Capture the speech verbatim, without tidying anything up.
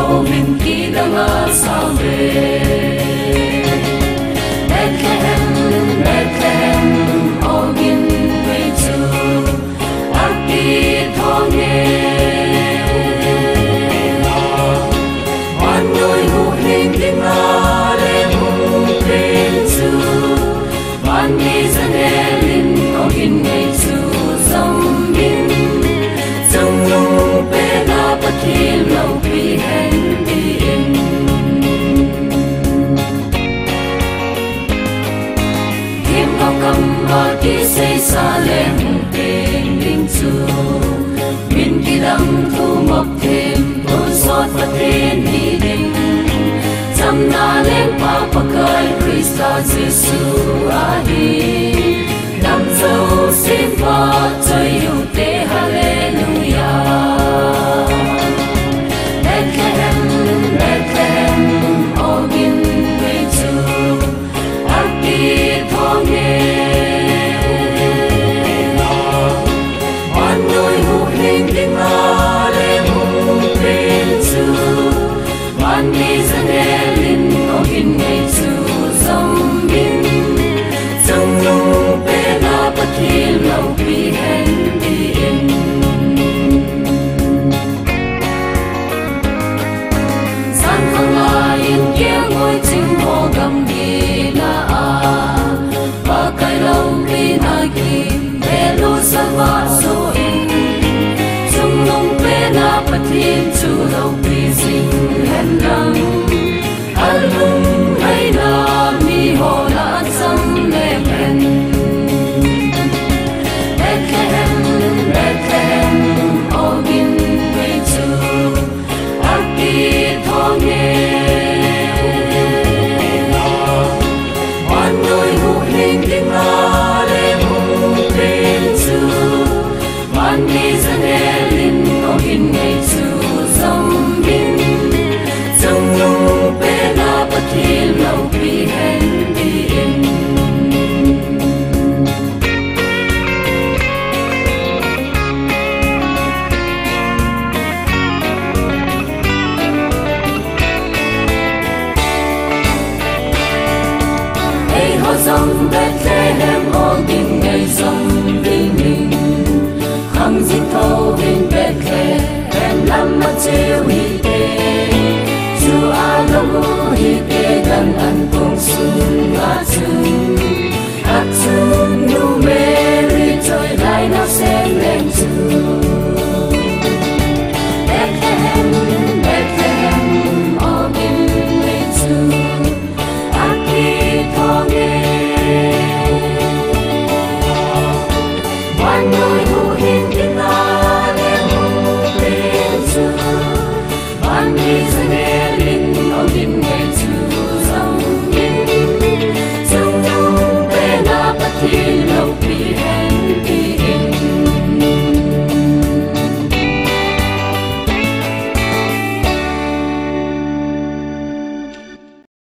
thâu hình kỹ đang ở sao về. Bethlehem, Bethlehem Ogin về chu arki thong nghe. Hoàn ngôi hữu hình tiếng ngã để hùng bên chu. Hoàn nghi dân e linh Ogin về chu dòng min. Dòng nung bê na bất thi lâu bị hẹn đi in. Kiếm ngọc cầm và ký xây xa lên tình linh chu. Min kỳ đăng thu mộc thêm tôn sót và tên đi đình. Chăm na lên bao bạc cài Christa Giêsu ahi. Năm dấu xin và trời yêu tế hallelujah. Bethlehem, Bethlehem Ogin về chu arki thong nghe. Hoàn ngôi hữu hình tiếng ngã để hùng bên chu. Hoàn nghi dân e linh Ogin về chu dòng min. Dòng nung bê na bất thi lâu bị hẹn đi in. San khang la yên kia ngôi chinh hồ gầm đi na a. Và cây lâu đi na kim bê lô sa va so in. Dòng nung bê na bất thi chu lâu bị dinh hẹn lăng. Al lung hay na mi hồ na dâm lê bèn. Bethlehem, Bethlehem Ogin về chu arki thong nghe. Hoàn ngôi hữu hình tiếng ngã để hùng bên chu. Hoàn nghi dân e linh Ogin về chu dòng min. Dòng nung bê na bất thi lâu bị hẹn đi in. Hey ho dòng Bethlehem Ogin ngày dòng vinh linh. Khang dịch thâu hình Bethlehem làm mặt chế huy.